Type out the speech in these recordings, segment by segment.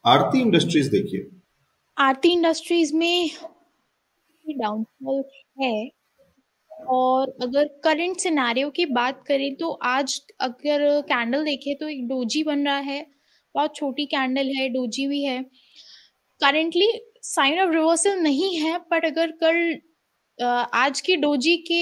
आरती industries देखिए। आरती industries में downfall है। और अगर करंट सिनेरियो की बात करें तो आज अगर कैंडल देखें तो एक डोजी बन रहा है। बहुत छोटी कैंडल है, डोजी भी है। करंटली साइन ऑफ रिवर्सल नहीं है, बट अगर कल आज की डोजी के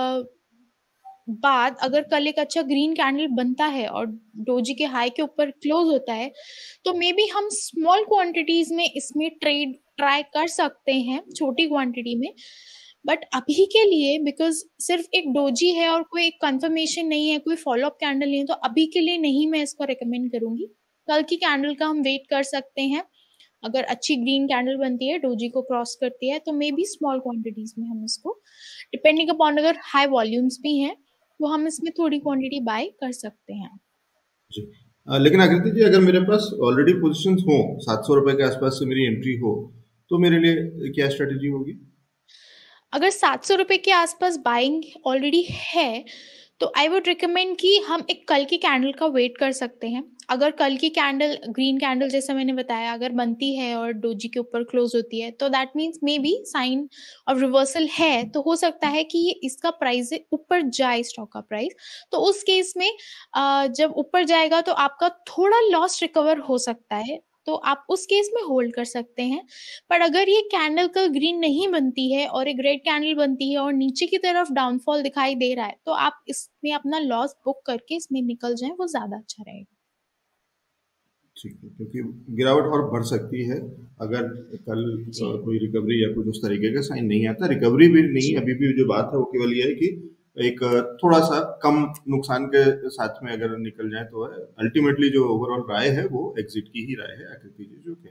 बाद अगर कल एक अच्छा ग्रीन कैंडल बनता है और डोजी के हाई के ऊपर क्लोज होता है, तो मे बी हम स्मॉल क्वांटिटीज में इसमें ट्रेड ट्राई कर सकते हैं, छोटी क्वांटिटी में। बट अभी के लिए बिकॉज सिर्फ एक डोजी है और कोई एक कंफर्मेशन नहीं है, कोई फॉलो अप कैंडल नहीं है, तो अभी के लिए नहीं मैं इसको रिकमेंड करूंगी। कल की कैंडल का हम वेट कर सकते हैं। अगर अच्छी ग्रीन कैंडल बनती है, डोजी को क्रॉस करती है, तो मे बी स्मॉल क्वांटिटीज में हम इसको, डिपेंडिंग अपॉन अगर हाई वॉल्यूम्स भी हैं, वो हम इसमें थोड़ी क्वांटिटी बाय कर सकते हैं। जी। लेकिन आकृति जी, अगर मेरे पास ऑलरेडी पोजीशंस हो, 700 रुपए के आसपास से मेरी एंट्री हो, तो मेरे लिए क्या स्ट्रेटेजी होगी? अगर 700 रुपए के आसपास बाइंग ऑलरेडी है, तो आई वुड रिकमेंड कि हम एक कल की कैंडल का वेट कर सकते हैं। अगर कल की कैंडल ग्रीन कैंडल जैसा मैंने बताया अगर बनती है और डोजी के ऊपर क्लोज होती है, तो that means may be sign of reversal है। तो हो सकता है कि ये इसका प्राइस ऊपर जाए, स्टॉक का प्राइस। तो उस केस में जब ऊपर जाएगा तो आपका थोड़ा लॉस रिकवर हो सकता है, तो आप उस केस में होल्ड कर सकते हैं। पर अगर ये कैंडल कल ग्रीन नहीं बनती है और एक रेड कैंडल बनती है और नीचे की तरफ डाउनफॉल दिखाई दे रहा है, तो आप इसमें अपना लॉस बुक करके इसमें निकल जाएं, वो ज्यादा अच्छा रहेगा। ठीक है, क्योंकि गिरावट और बढ़ सकती है अगर कल जी। कोई रिकवरी या कुछ उस तरीके का साइन नहीं आता। रिकवरी भी नहीं, जी। अभी भी जो बात है वो केवल ये है कि एक थोड़ा सा कम नुकसान के साथ में अगर निकल जाए तो है। अल्टीमेटली जो ओवरऑल राय है वो एग्जिट की ही राय है आकृति जी, जो कि